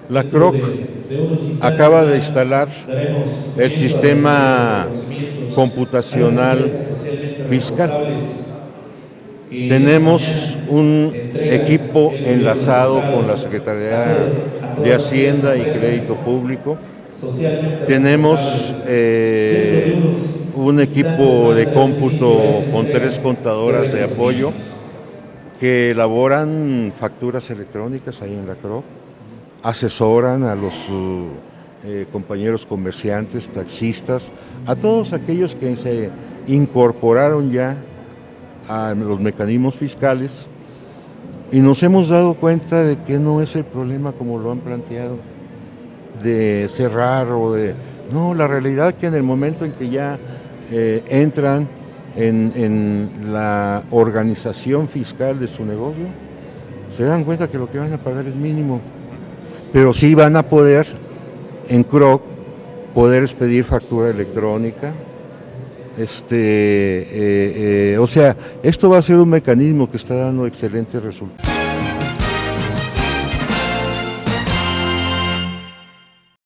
La CROC acaba de instalar el sistema computacional fiscal. Tenemos un equipo enlazado con la Secretaría de Hacienda y Crédito Público. Tenemos un equipo de cómputo con 3 contadoras de apoyo que elaboran facturas electrónicas ahí en la CROC, asesoran a los compañeros comerciantes, taxistas, a todos aquellos que se incorporaron ya a los mecanismos fiscales, y nos hemos dado cuenta de que no es el problema como lo han planteado, de cerrar o de... No, la realidad es que en el momento en que ya entran en la organización fiscal de su negocio, se dan cuenta que lo que van a pagar es mínimo, pero sí van a poder, en CROC, poder expedir factura electrónica. O sea, esto va a ser un mecanismo que está dando excelentes resultados.